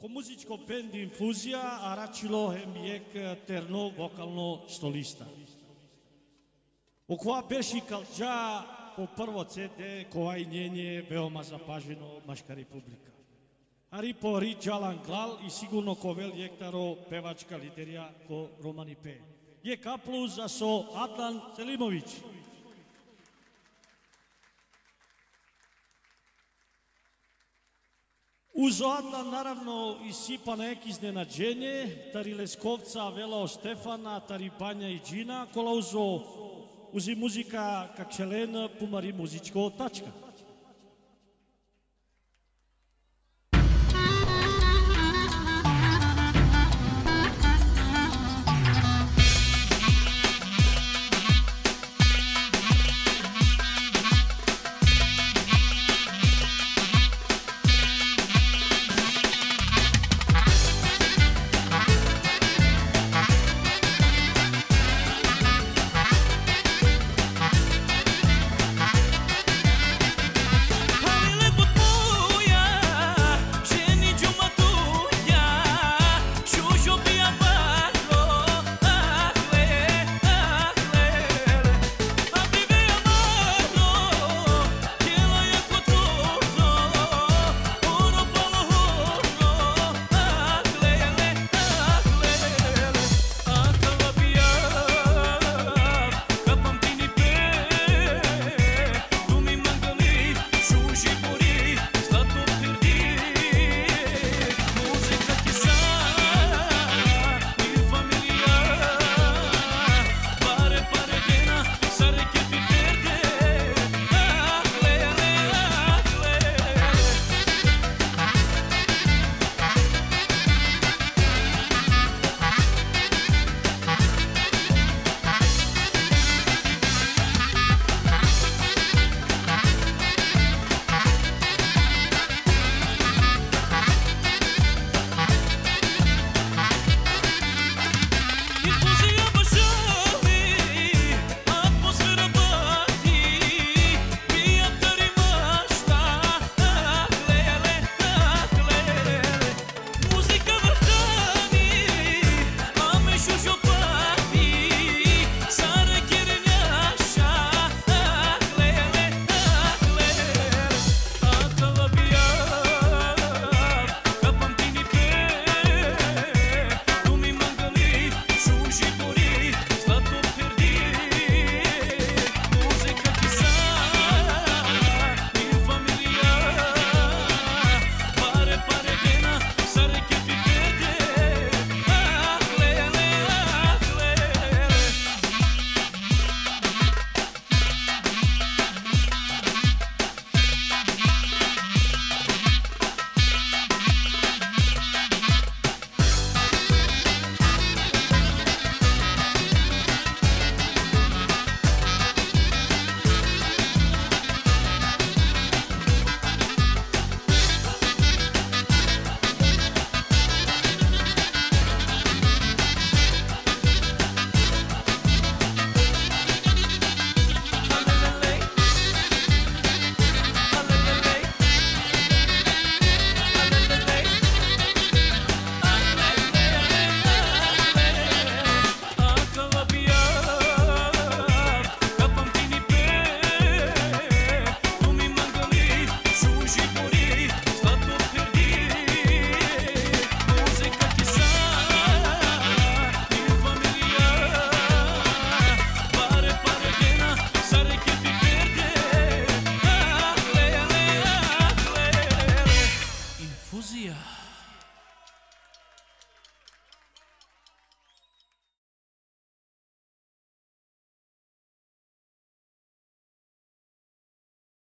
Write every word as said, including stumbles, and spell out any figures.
Oko muzičko band Infuzija, a račilo hemijek terno vokalno stolista. Oko beši kalđa po prvo ce de koja i njenje veoma zapaženo Maška Republika. Ari po ri Đalan Glal i sigurno ko vel jektaro pevačka liderija ko Romani P. Je kaplu za so Adlan Selimović. Uz Adlan naravno i sipa nek iznenađenje, tari Leskovca velao Stefana, tari Banja i Džina, kola uzo uzi muzika kak šelen pumari muzičko tačka.